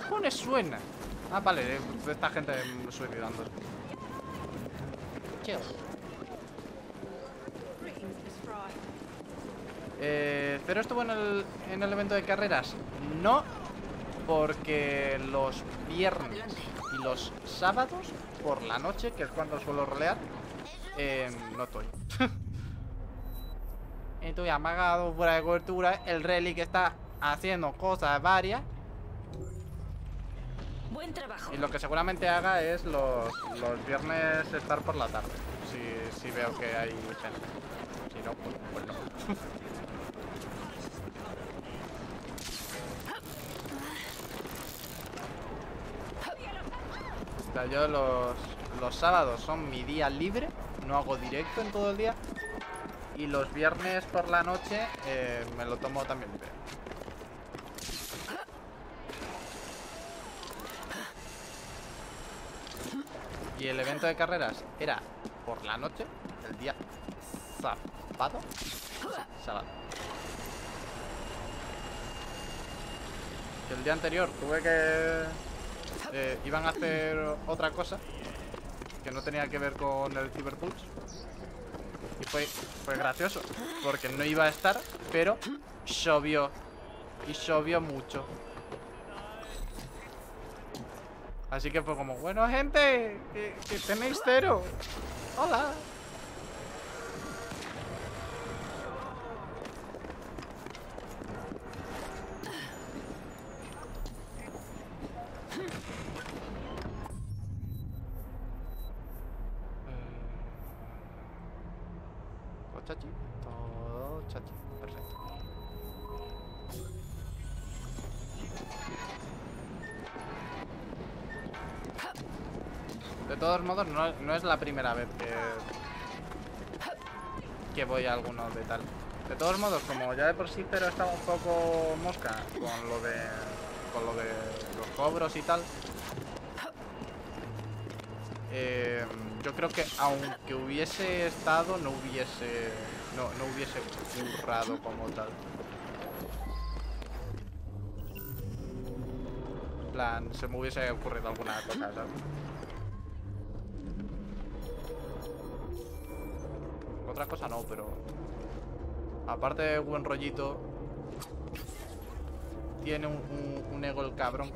cojones suena? Ah, vale, esta gente suicidando. Chill. ¿Pero estuvo en el evento de carreras? No, porque los viernes y los sábados por la noche, que es cuando suelo rolear, no estoy. Estoy amagado fuera de cobertura. El Relic está haciendo cosas varias. Buen trabajo. Y lo que seguramente haga es los viernes estar por la tarde. Si veo que hay gente. Si no, pues no. O sea, yo los sábados son mi día libre. No hago directo en todo el día. Y los viernes por la noche me lo tomo también libre. Y el evento de carreras era por la noche, el día sábado. Sábado. El día anterior tuve que... iban a hacer otra cosa que no tenía que ver con el Cyberpulse. Y fue gracioso, porque no iba a estar, pero llovió. Y llovió mucho. Así que fue como, bueno, gente, que tenéis cero. Hola. Todo chachi. Todo chachi. Perfecto. De todos modos, no es la primera vez que voy a alguno de tal. De todos modos, como ya de por sí pero estaba un poco mosca con lo de los cobros y tal, yo creo que aunque hubiese estado no hubiese currado como tal. En plan, se me hubiese ocurrido alguna cosa, ¿sabes? Otra cosa no, pero aparte de buen rollito, tiene un ego el cabrón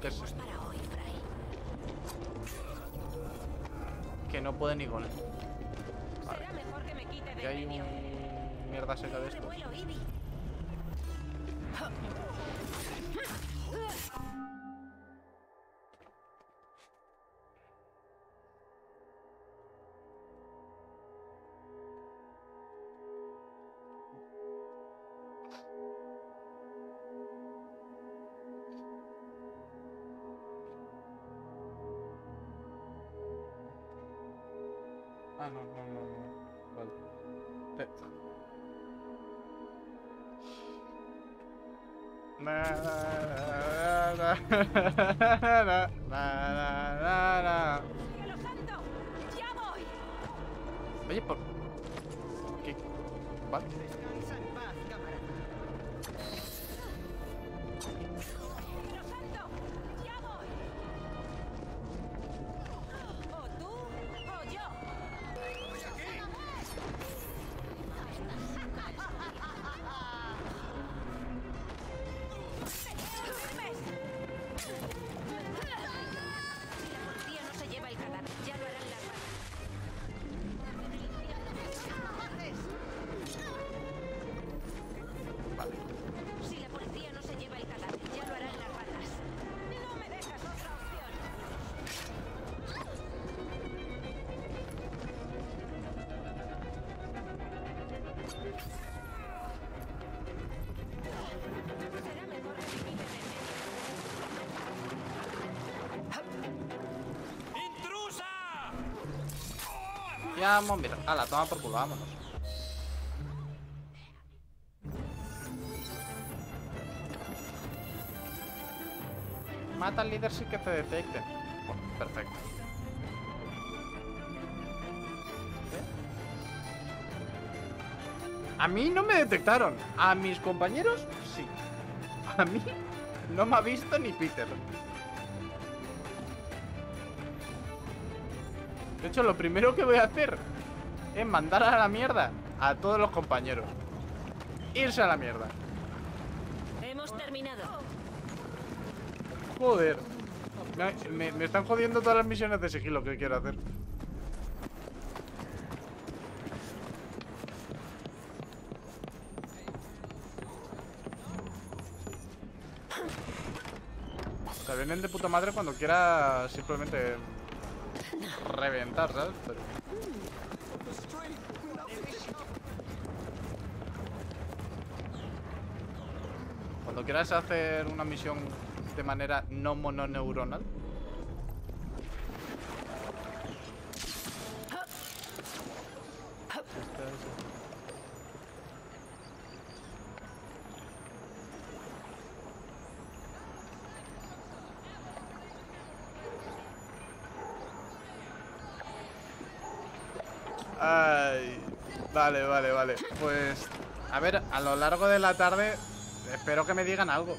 que no puede ni con él. Vale. Y hay un mierda seca de esto. Ah, no. Vale. ¡Cielo santo! ¡Ya voy! Oye, ¿por qué? Vale. Descansa en paz, camarada. ¡Cielo santo! ¡Ya voy! O tú o yo. ¡Pues aquí! Si la policía no se lleva el cadáver, ya lo harán las ratas. Vale. Si la policía no se lleva el cadáver, ya lo harán las ratas. No me dejas otra opción. Será mejor que me quiten ¡Intrusa! Ya, mira. La toma por culo, vámonos. Mata al líder sin que te detecten. Bueno, perfecto. A mí no me detectaron. A mis compañeros, sí. A mí no me ha visto ni Peter. De hecho, lo primero que voy a hacer es mandar a la mierda a todos los compañeros. Irse a la mierda. Hemos terminado. Joder. Me están jodiendo todas las misiones de sigilo que quiero hacer. O sea, vienen de puta madre cuando quiera simplemente reventar, ¿sabes? Pero... cuando quieras hacer una misión de manera no mononeuronal. Ay, vale. Pues, a ver, a lo largo de la tarde espero que me digan algo.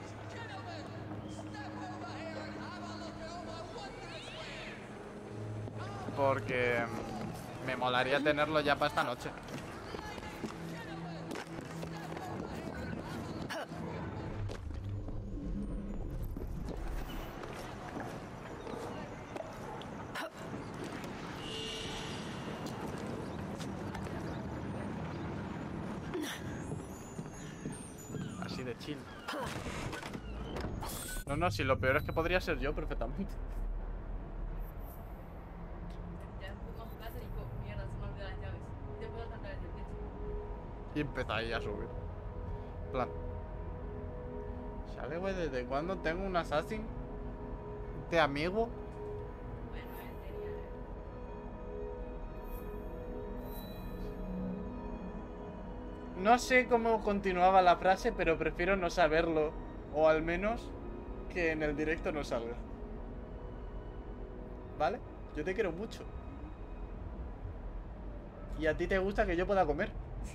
Porque me molaría tenerlo ya para esta noche. Así de chill. No, si lo peor es que podría ser yo perfectamente. Y empezáis a subir. En plan. ¿Sale, güey? ¿Desde cuándo tengo un assassin de amigo? No sé cómo continuaba la frase, pero prefiero no saberlo. O al menos que en el directo no salga. ¿Vale? Yo te quiero mucho. Y a ti te gusta que yo pueda comer.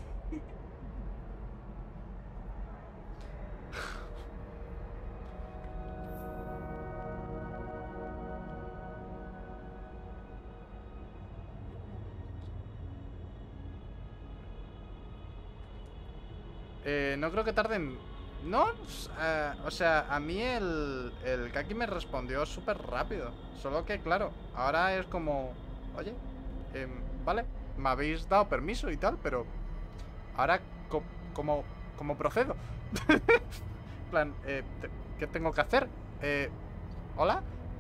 No creo que tarden. No, o sea, a mí el Kaki me respondió súper rápido. Solo que, claro, ahora es como... Oye, vale, me habéis dado permiso y tal, pero... Ahora, ¿cómo procedo? En plan, ¿qué tengo que hacer? ¿Hola?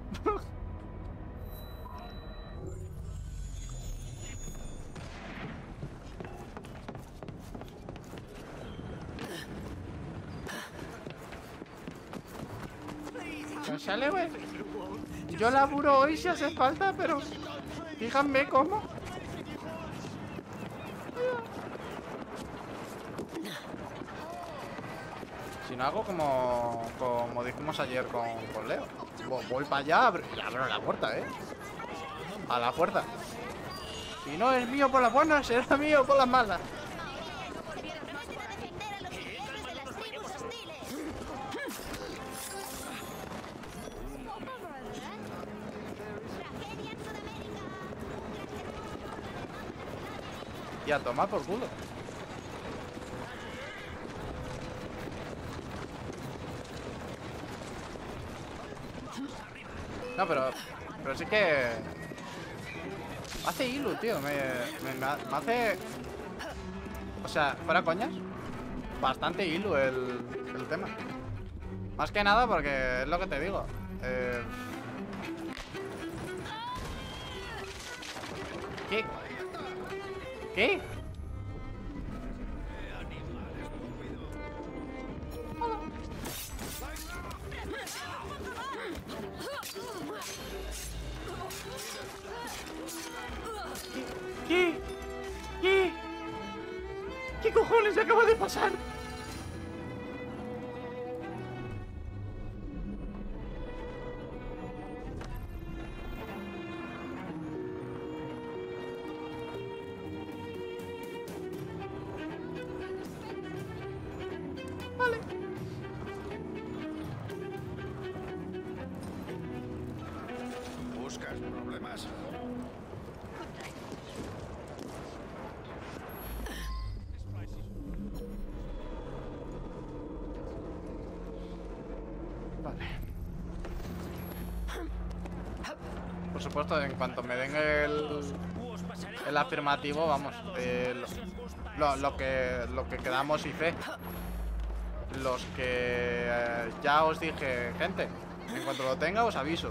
No sale, güey. Yo laburo hoy si hace falta, pero... díganme cómo. Si no hago como dijimos ayer con Leo. Voy para allá y abro la puerta, a la fuerza. Si no es mío por las buenas, será mío por las malas. Y a tomar por culo. No, pero sí que... me hace ilu, tío. Me hace... O sea, fuera coñas, bastante ilu el tema. Más que nada porque es lo que te digo. ¿Qué? ¿Qué? ¿Qué cojones acaba de pasar? Vale. ¿Buscas problemas? Vale. Por supuesto, en cuanto me den el afirmativo, vamos, lo que quedamos y fe. Los que ya os dije, gente, en cuanto lo tenga os aviso.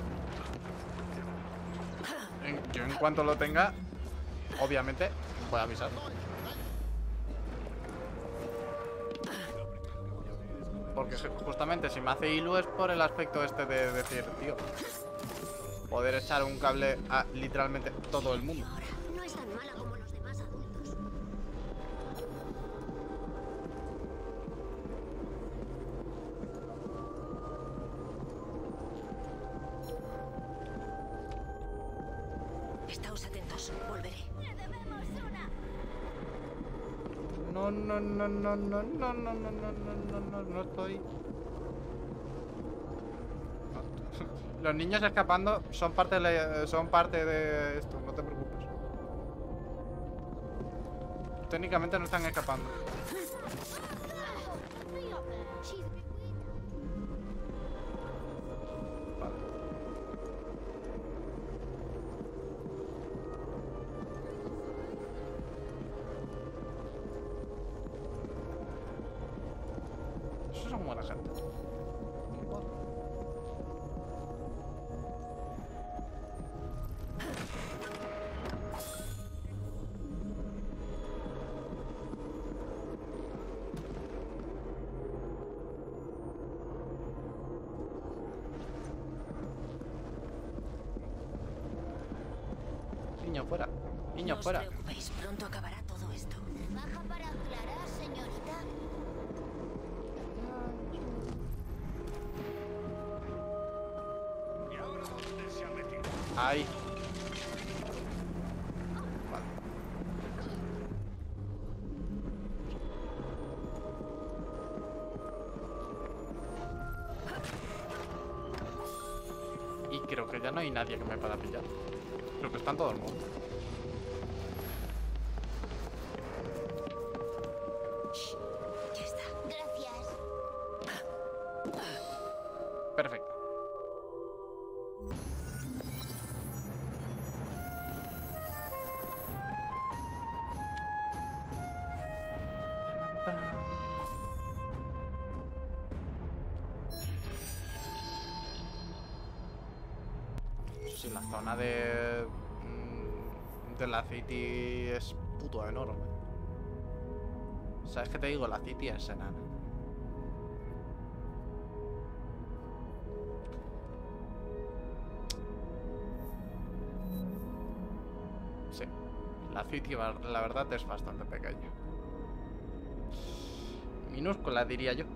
Yo en cuanto lo tenga, obviamente, voy a avisar. Porque justamente si me hace ilu es por el aspecto este de decir, tío, poder echar un cable a literalmente todo el mundo. No es tan mala como los demás adultos. Estáos atentos, volveré. ¡Le debemos una! No estoy. Los niños escapando son parte de esto, no te preocupes. Técnicamente no están escapando. Vale. Esos son buena gente. Niño fuera, niño fuera. No os preocupéis, pronto acabará todo esto. ¿Baja para aclarar, señorita? ¿Y ahora dónde se ha metido? Ahí. Vale. Y creo que ya no hay nadie que me pueda pillar. Creo que están todo el mundo. Ya está. Gracias. Perfecto. Sí, la zona de la City es puto enorme. ¿Sabes qué te digo? La City es enana. Sí, la City la verdad es bastante pequeña. Minúscula, diría yo.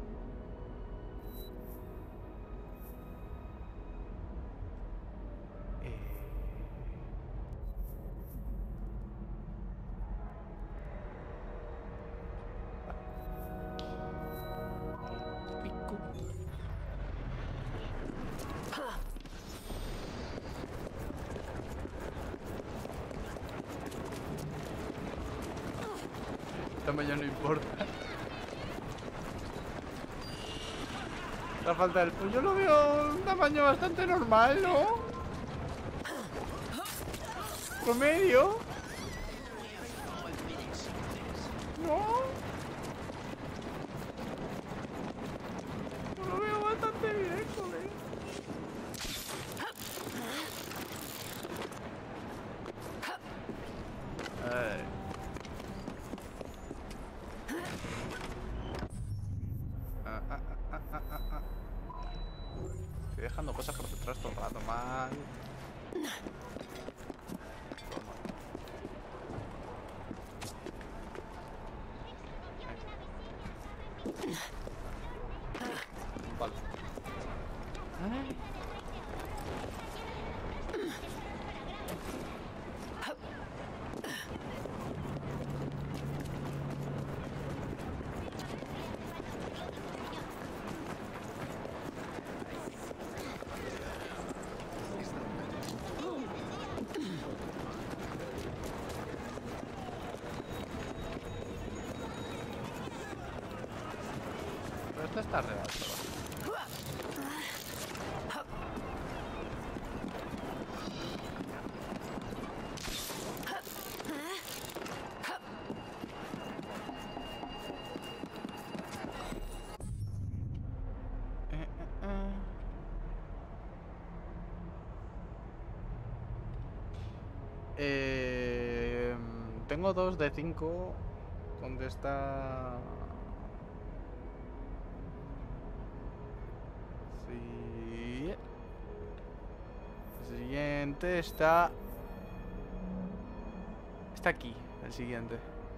Tamaño no importa. La falta del pollo lo veo un tamaño bastante normal, ¿no? Promedio. ¿No? Lo veo bastante bien, joder. Estoy dejando cosas por detrás todo el rato, mal. Vale. Pero esto está real, chaval. Tengo 2 de 5. ¿Dónde está? Sí. El siguiente está... Está aquí, el siguiente.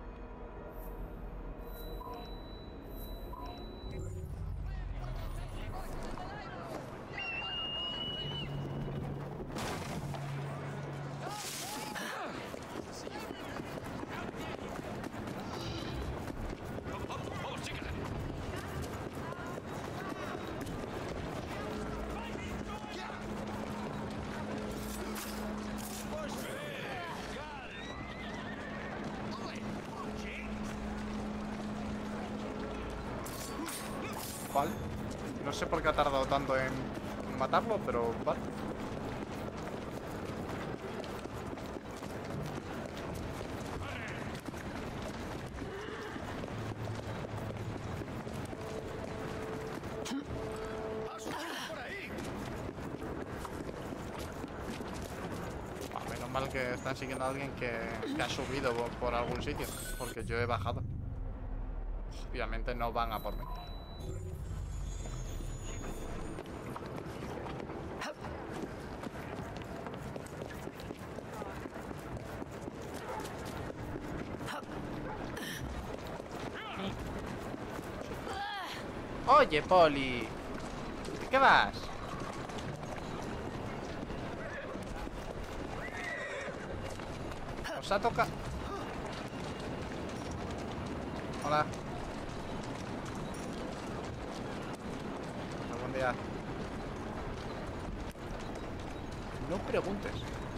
Vale. No sé por qué ha tardado tanto en matarlo, pero vale. Menos mal que están siguiendo a alguien que ha subido por algún sitio, porque yo he bajado. Obviamente no van a por mí. Oye, Poli, ¿de qué vas? Os ha tocado... Hola. Buen día. No preguntes.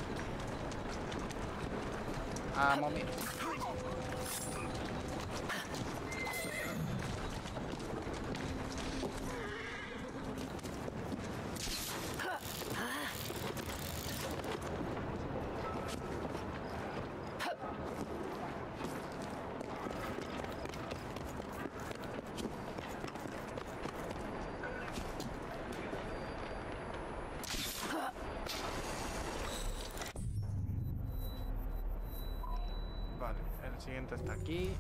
Ah, mami. Vale, el siguiente está aquí.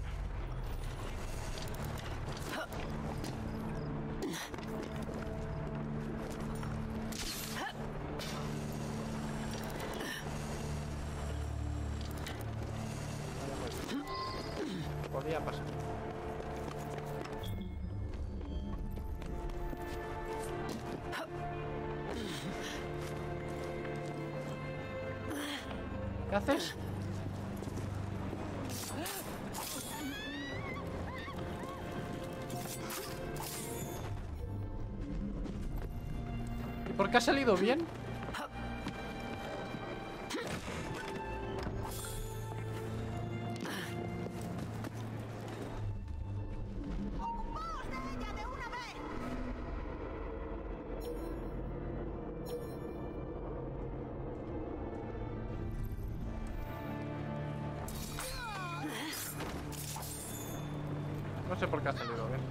Podría pasar. ¿Qué haces? ¿Y por qué ha salido bien? No sé por qué ha salido bien.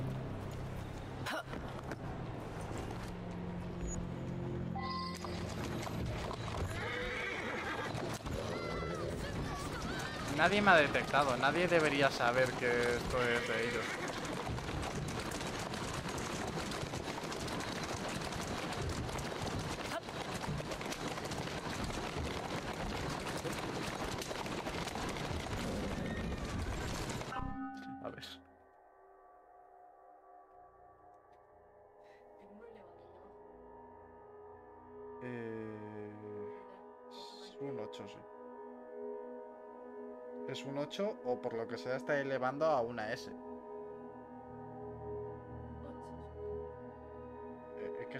Nadie me ha detectado. Nadie debería saber que esto es de ellos. A ver. Es un 8, sí. Es un 8 o por lo que sea está elevando a una S.